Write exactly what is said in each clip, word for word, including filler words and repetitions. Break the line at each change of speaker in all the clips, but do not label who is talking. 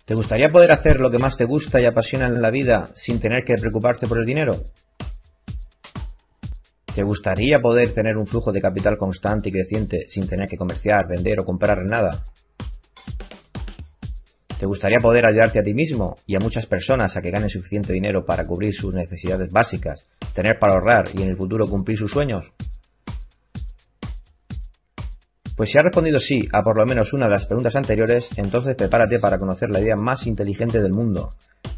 ¿Te gustaría poder hacer lo que más te gusta y apasiona en la vida sin tener que preocuparte por el dinero? ¿Te gustaría poder tener un flujo de capital constante y creciente sin tener que comerciar, vender o comprar nada? ¿Te gustaría poder ayudarte a ti mismo y a muchas personas a que ganen suficiente dinero para cubrir sus necesidades básicas, tener para ahorrar y en el futuro cumplir sus sueños? Pues si has respondido sí a por lo menos una de las preguntas anteriores, entonces prepárate para conocer la idea más inteligente del mundo.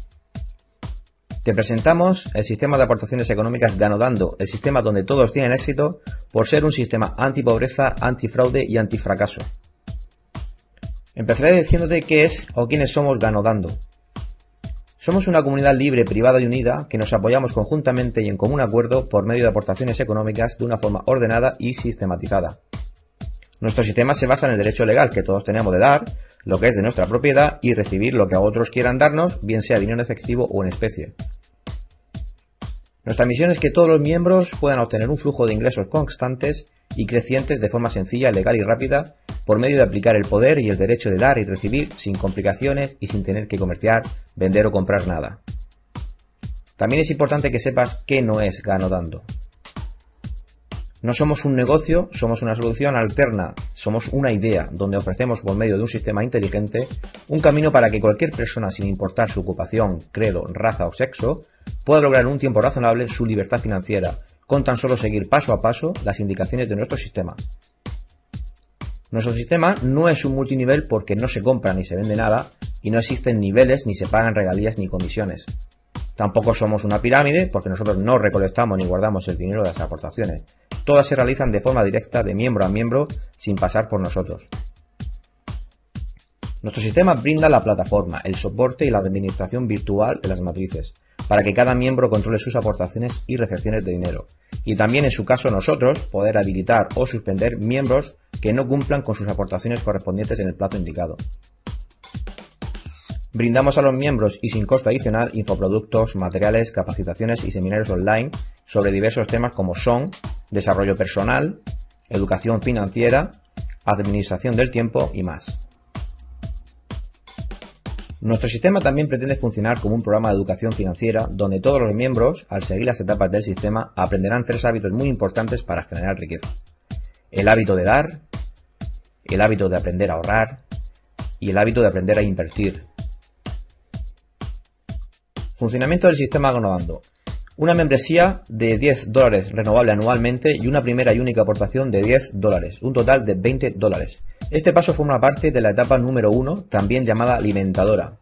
Te presentamos el sistema de aportaciones económicas Ganodando, el sistema donde todos tienen éxito por ser un sistema antipobreza, antifraude y antifracaso. Empezaré diciéndote qué es o quiénes somos Ganodando. Somos una comunidad libre, privada y unida que nos apoyamos conjuntamente y en común acuerdo por medio de aportaciones económicas de una forma ordenada y sistematizada. Nuestro sistema se basa en el derecho legal que todos tenemos de dar, lo que es de nuestra propiedad, y recibir lo que a otros quieran darnos, bien sea dinero en efectivo o en especie. Nuestra misión es que todos los miembros puedan obtener un flujo de ingresos constantes y crecientes de forma sencilla, legal y rápida, por medio de aplicar el poder y el derecho de dar y recibir sin complicaciones y sin tener que comerciar, vender o comprar nada. También es importante que sepas qué no es Ganodando. No somos un negocio, somos una solución alterna, somos una idea donde ofrecemos por medio de un sistema inteligente un camino para que cualquier persona, sin importar su ocupación, credo, raza o sexo, pueda lograr en un tiempo razonable su libertad financiera, con tan solo seguir paso a paso las indicaciones de nuestro sistema. Nuestro sistema no es un multinivel porque no se compra ni se vende nada y no existen niveles ni se pagan regalías ni comisiones. Tampoco somos una pirámide porque nosotros no recolectamos ni guardamos el dinero de las aportaciones. Todas se realizan de forma directa de miembro a miembro sin pasar por nosotros. Nuestro sistema brinda la plataforma, el soporte y la administración virtual de las matrices, para que cada miembro controle sus aportaciones y recepciones de dinero. Y también en su caso nosotros poder habilitar o suspender miembros que no cumplan con sus aportaciones correspondientes en el plazo indicado. Brindamos a los miembros y sin costo adicional infoproductos, materiales, capacitaciones y seminarios online sobre diversos temas como son desarrollo personal, educación financiera, administración del tiempo y más. Nuestro sistema también pretende funcionar como un programa de educación financiera donde todos los miembros, al seguir las etapas del sistema, aprenderán tres hábitos muy importantes para generar riqueza. El hábito de dar, el hábito de aprender a ahorrar y el hábito de aprender a invertir. Funcionamiento del sistema Ganodando. Una membresía de diez dólares renovable anualmente y una primera y única aportación de diez dólares, un total de veinte dólares. Este paso forma parte de la etapa número uno, también llamada alimentadora.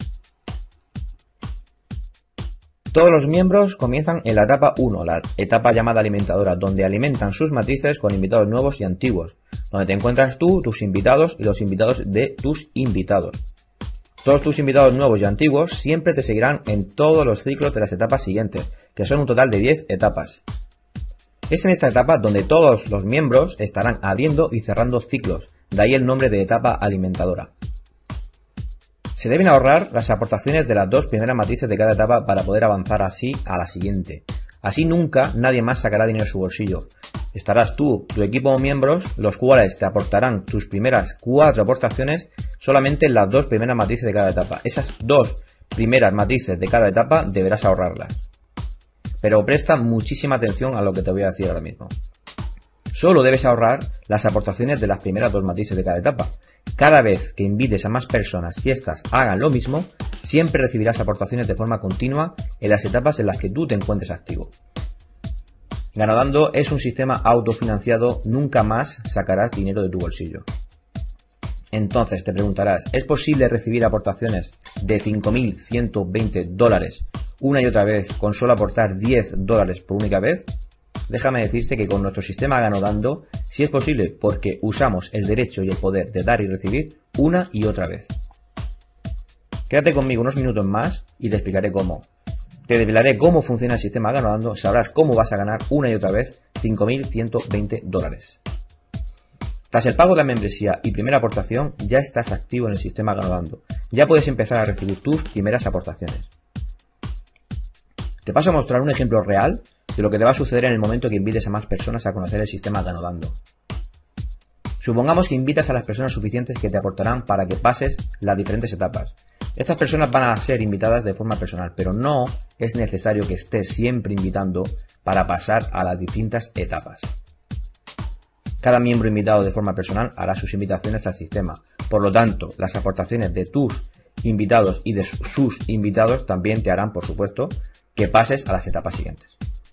Todos los miembros comienzan en la etapa uno, la etapa llamada alimentadora, donde alimentan sus matrices con invitados nuevos y antiguos, donde te encuentras tú, tus invitados y los invitados de tus invitados. Todos tus invitados nuevos y antiguos siempre te seguirán en todos los ciclos de las etapas siguientes, que son un total de diez etapas. Es en esta etapa donde todos los miembros estarán abriendo y cerrando ciclos, de ahí el nombre de etapa alimentadora. Se deben ahorrar las aportaciones de las dos primeras matrices de cada etapa para poder avanzar así a la siguiente. Así nunca nadie más sacará dinero de su bolsillo. Estarás tú, tu equipo o miembros, los cuales te aportarán tus primeras cuatro aportaciones solamente en las dos primeras matrices de cada etapa. Esas dos primeras matrices de cada etapa deberás ahorrarlas. Pero presta muchísima atención a lo que te voy a decir ahora mismo. Solo debes ahorrar las aportaciones de las primeras dos matrices de cada etapa. Cada vez que invites a más personas y éstas hagan lo mismo, siempre recibirás aportaciones de forma continua en las etapas en las que tú te encuentres activo. Ganodando es un sistema autofinanciado, nunca más sacarás dinero de tu bolsillo. Entonces te preguntarás, ¿es posible recibir aportaciones de cinco mil ciento veinte dólares una y otra vez con solo aportar diez dólares por única vez? Déjame decirte que con nuestro sistema Ganodando sí es posible porque usamos el derecho y el poder de dar y recibir una y otra vez. Quédate conmigo unos minutos más y te explicaré cómo. Te desvelaré cómo funciona el sistema Ganodando, sabrás cómo vas a ganar una y otra vez cinco mil ciento veinte dólares. Tras el pago de la membresía y primera aportación, ya estás activo en el sistema Ganodando. Ya puedes empezar a recibir tus primeras aportaciones. Te paso a mostrar un ejemplo real de lo que te va a suceder en el momento que invites a más personas a conocer el sistema Ganodando. Supongamos que invitas a las personas suficientes que te aportarán para que pases las diferentes etapas. Estas personas van a ser invitadas de forma personal, pero no es necesario que estés siempre invitando para pasar a las distintas etapas. Cada miembro invitado de forma personal hará sus invitaciones al sistema. Por lo tanto, las aportaciones de tus invitados y de sus invitados también te harán, por supuesto, que pases a las etapas siguientes.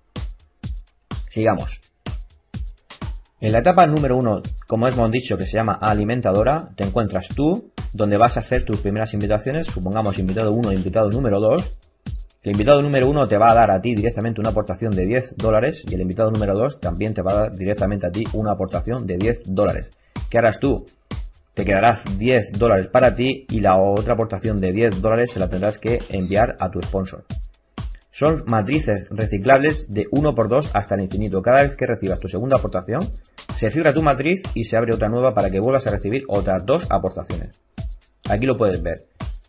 Sigamos. En la etapa número uno, como hemos dicho, que se llama alimentadora, te encuentras tú, donde vas a hacer tus primeras invitaciones, supongamos invitado uno e invitado número dos. El invitado número uno te va a dar a ti directamente una aportación de diez dólares y el invitado número dos también te va a dar directamente a ti una aportación de diez dólares. ¿Qué harás tú? Te quedarás diez dólares para ti y la otra aportación de diez dólares se la tendrás que enviar a tu sponsor. Son matrices reciclables de uno por dos hasta el infinito. Cada vez que recibas tu segunda aportación, se cierra tu matriz y se abre otra nueva para que vuelvas a recibir otras dos aportaciones. Aquí lo puedes ver.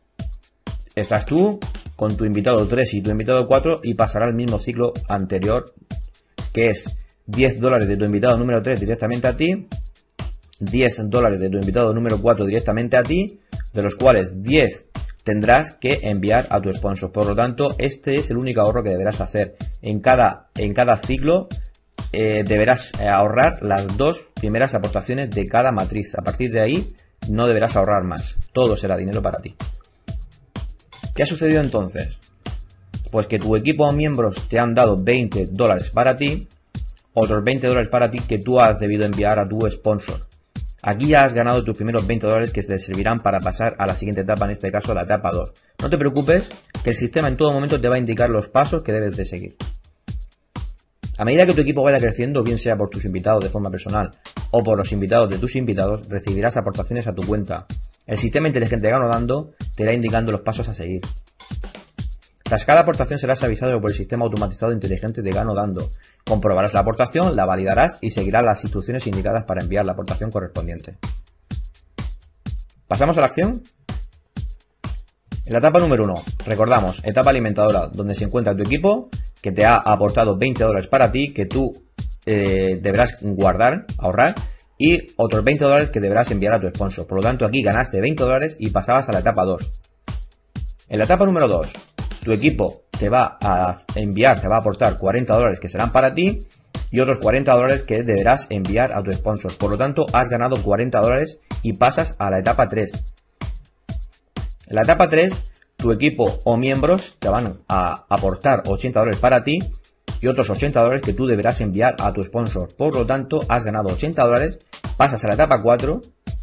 Estás tú con tu invitado tres y tu invitado cuatro y pasará el mismo ciclo anterior, que es diez dólares de tu invitado número tres directamente a ti, diez dólares de tu invitado número cuatro directamente a ti, de los cuales diez tendrás que enviar a tu sponsor. Por lo tanto, este es el único ahorro que deberás hacer. En cada, en cada ciclo eh, deberás ahorrar las dos primeras aportaciones de cada matriz. A partir de ahí no deberás ahorrar más. Todo será dinero para ti. ¿Qué ha sucedido entonces? Pues que tu equipo o miembros te han dado veinte dólares para ti, otros veinte dólares para ti que tú has debido enviar a tu sponsor. Aquí ya has ganado tus primeros veinte dólares que te servirán para pasar a la siguiente etapa, en este caso la etapa dos. No te preocupes, que el sistema en todo momento te va a indicar los pasos que debes de seguir. A medida que tu equipo vaya creciendo, bien sea por tus invitados de forma personal o por los invitados de tus invitados, recibirás aportaciones a tu cuenta. El sistema inteligente de Gano Dando te irá indicando los pasos a seguir. Tras cada aportación serás avisado por el sistema automatizado inteligente de Gano Dando. Comprobarás la aportación, la validarás y seguirás las instrucciones indicadas para enviar la aportación correspondiente. ¿Pasamos a la acción? En la etapa número uno, recordamos, etapa alimentadora, donde se encuentra tu equipo, que te ha aportado veinte dólares para ti, que tú eh, deberás guardar, ahorrar, y otros veinte dólares que deberás enviar a tu sponsor. Por lo tanto, aquí ganaste veinte dólares y pasabas a la etapa dos. En la etapa número dos, tu equipo te va a enviar, te va a aportar cuarenta dólares que serán para ti y otros cuarenta dólares que deberás enviar a tu sponsor. Por lo tanto, has ganado cuarenta dólares y pasas a la etapa tres. En la etapa tres, tu equipo o miembros te van a aportar ochenta dólares para ti y otros ochenta dólares que tú deberás enviar a tu sponsor. Por lo tanto, has ganado ochenta dólares, pasas a la etapa cuatro.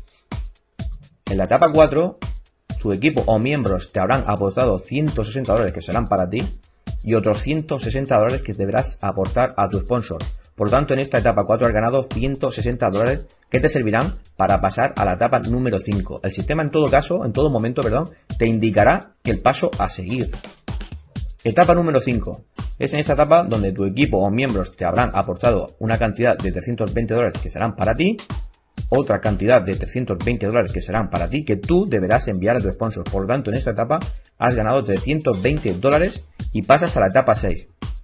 En la etapa cuatro, tu equipo o miembros te habrán aportado ciento sesenta dólares que serán para ti y otros ciento sesenta dólares que deberás aportar a tu sponsor. Por lo tanto, en esta etapa cuatro has ganado ciento sesenta dólares que te servirán para pasar a la etapa número cinco. El sistema en todo caso, en todo momento, perdón, te indicará el paso a seguir. Etapa número cinco. Es en esta etapa donde tu equipo o miembros te habrán aportado una cantidad de trescientos veinte dólares que serán para ti, otra cantidad de trescientos veinte dólares que serán para ti, que tú deberás enviar a tu sponsor. Por lo tanto, en esta etapa has ganado trescientos veinte dólares y pasas a la etapa seis.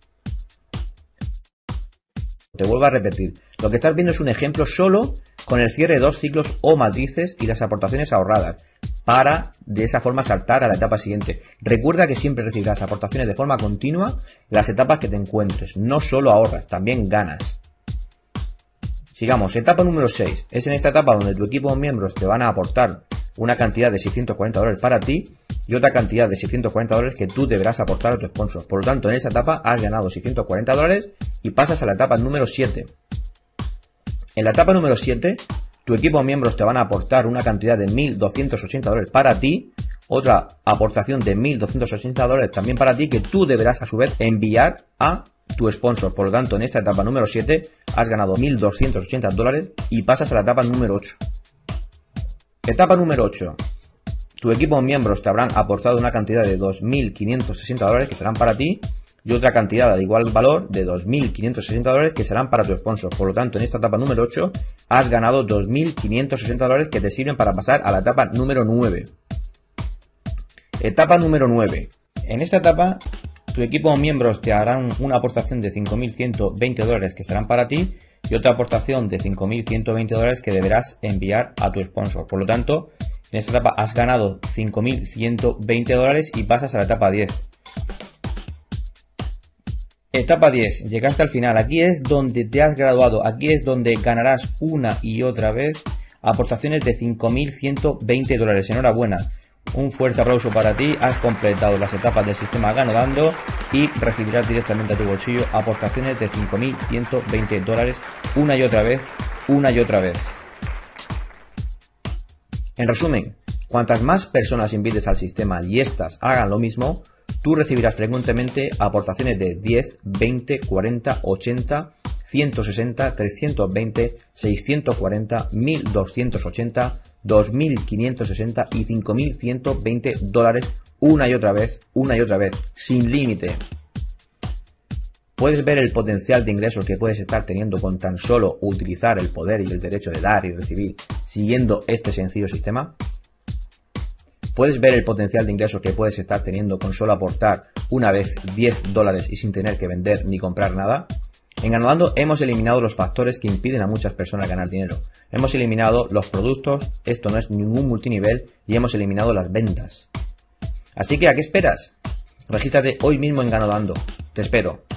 Te vuelvo a repetir, lo que estás viendo es un ejemplo solo con el cierre de dos ciclos o matrices y las aportaciones ahorradas, para de esa forma saltar a la etapa siguiente. Recuerda que siempre recibirás aportaciones de forma continua en las etapas que te encuentres. No solo ahorras, también ganas. Sigamos, etapa número seis. Es en esta etapa donde tu equipo o miembros te van a aportar una cantidad de seiscientos cuarenta dólares para ti y otra cantidad de seiscientos cuarenta dólares que tú deberás aportar a tu sponsor. Por lo tanto, en esta etapa has ganado seiscientos cuarenta dólares y pasas a la etapa número siete. En la etapa número siete, tu equipo o miembros te van a aportar una cantidad de mil doscientos ochenta dólares para ti, otra aportación de mil doscientos ochenta dólares también para ti que tú deberás a su vez enviar a tu sponsor. Por lo tanto, en esta etapa número siete has ganado mil doscientos ochenta dólares y pasas a la etapa número ocho. Etapa número ocho. Tu equipo o miembros te habrán aportado una cantidad de dos mil quinientos sesenta dólares que serán para ti y otra cantidad de igual valor de dos mil quinientos sesenta dólares que serán para tu sponsor. Por lo tanto, en esta etapa número ocho has ganado dos mil quinientos sesenta dólares que te sirven para pasar a la etapa número nueve. Etapa número nueve. En esta etapa, tu equipo o miembros te harán una aportación de cinco mil ciento veinte dólares que serán para ti y otra aportación de cinco mil ciento veinte dólares que deberás enviar a tu sponsor. Por lo tanto, En esta etapa has ganado cinco mil ciento veinte dólares y pasas a la etapa diez. Etapa diez, llegaste al final. Aquí es donde te has graduado. Aquí es donde ganarás una y otra vez aportaciones de cinco mil ciento veinte dólares. Enhorabuena. Un fuerte aplauso para ti. Has completado las etapas del sistema Ganodando y recibirás directamente a tu bolsillo aportaciones de cinco mil ciento veinte dólares una y otra vez, una y otra vez. En resumen, cuantas más personas invites al sistema y éstas hagan lo mismo, tú recibirás frecuentemente aportaciones de diez, veinte, cuarenta, ochenta, ciento sesenta, trescientos veinte, seiscientos cuarenta, mil doscientos ochenta, dos mil quinientos sesenta y cinco mil ciento veinte dólares una y otra vez, una y otra vez, sin límite. ¿Puedes ver el potencial de ingresos que puedes estar teniendo con tan solo utilizar el poder y el derecho de dar y recibir siguiendo este sencillo sistema? ¿Puedes ver el potencial de ingresos que puedes estar teniendo con solo aportar una vez diez dólares y sin tener que vender ni comprar nada? En Ganodando hemos eliminado los factores que impiden a muchas personas ganar dinero. Hemos eliminado los productos, esto no es ningún multinivel, y hemos eliminado las ventas. Así que, ¿a qué esperas? Regístrate hoy mismo en Ganodando. Te espero.